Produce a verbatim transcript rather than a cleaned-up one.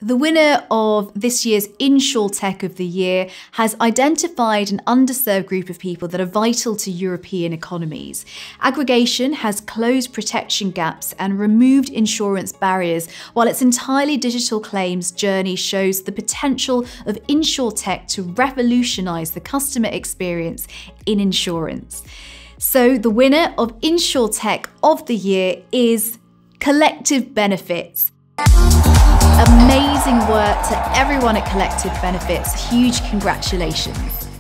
The winner of this year's InsurTech of the Year has identified an underserved group of people that are vital to European economies. Aggregation has closed protection gaps and removed insurance barriers, while its entirely digital claims journey shows the potential of InsurTech to revolutionise the customer experience in insurance. So the winner of InsurTech of the Year is Collective Benefits. Amazing work to everyone at Collective Benefits. Huge congratulations.